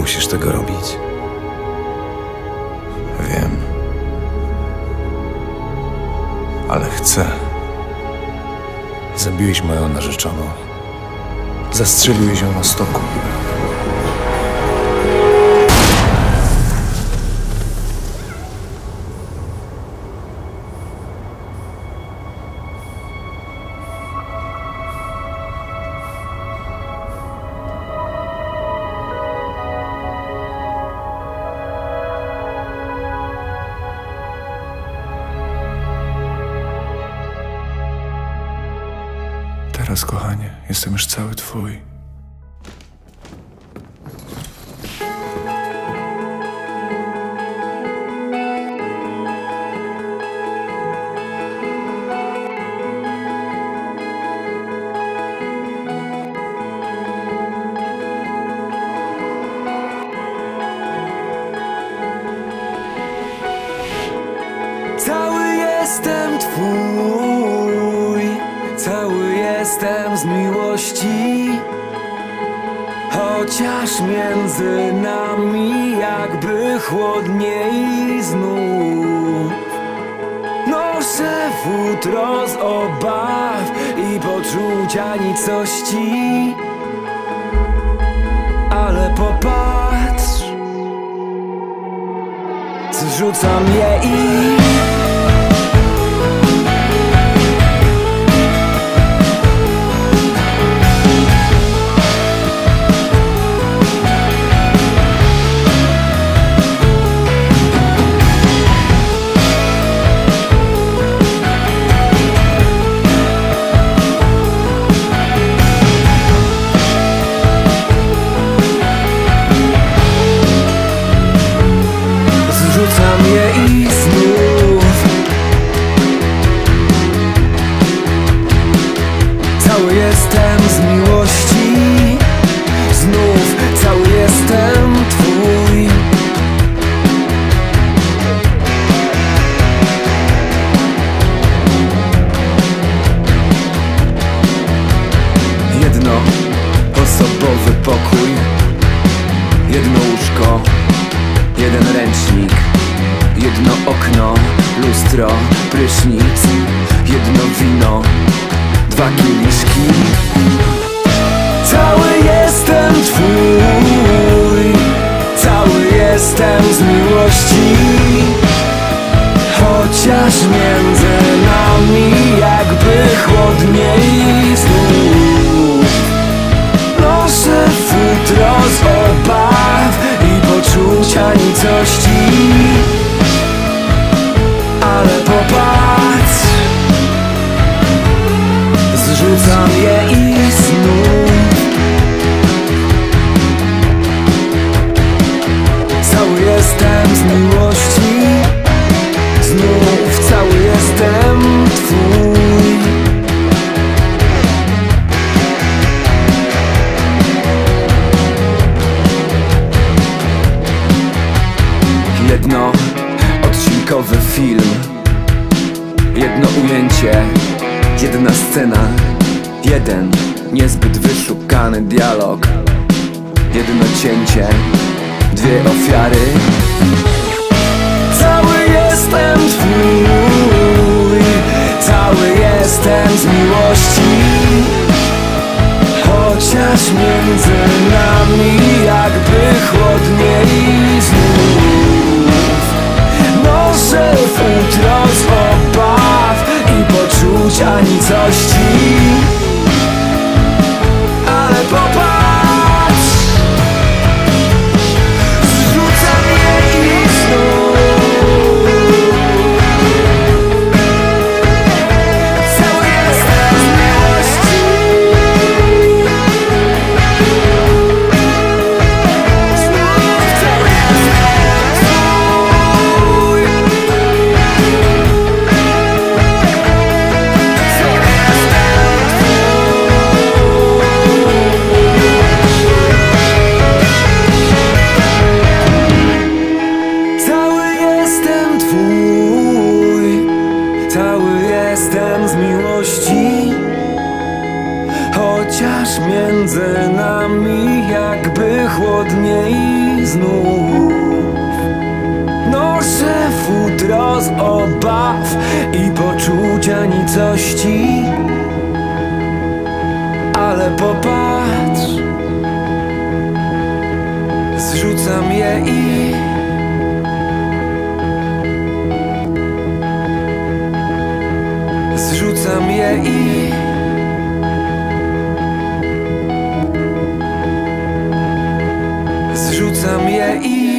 musisz tego robić. Wiem. Ale chcę. Zabiłeś moją narzeczoną. Zastrzeliłeś ją na stoku. Teraz, kochanie, jestem już cały twój. Cały jestem twój, cały jestem z miłości. Chociaż między nami jakby chłodniej znów. Noszę futro z obaw i poczucia nicości. Ale popatrz, zrzucam je i zrzucam je i znów. Cały jestem z miłości. Znów cały jestem twój. Jednoosobowy pokój, jedno łóżko, jeden ręcznik, jedno okno, lustro, prysznic, jedno wino, 2 kieliszki. Cały jestem twój, cały jestem z miłości. Chociaż między nami jakby chłodniej znów. Noszę futro z obaw i poczucia nicości. Ale popatrz, zrzucam je i znów. Cały jestem z miłości. Znów cały jestem twój. Jedno odcinkowy film, jedno ujęcie, jedna scena, jeden niezbyt wyszukany dialog, jedno cięcie, 2 ofiary. Cały jestem twój, cały jestem z miłości. Chociaż między nami jakby chłodniej znów. Noszę futro z obaw i poczucia nicości. Ale popatrz, zrzucam je i znów. Cały jestem z miłości. Znów cały jestem twój. Cały jestem twój. Cały jestem twój, cały jestem z miłości. Chociaż między nami jakby chłodniej znów. Noszę futro z obaw i poczucia nicości, ale popatrz, zrzucam je i zrzucam je i zrzucam je i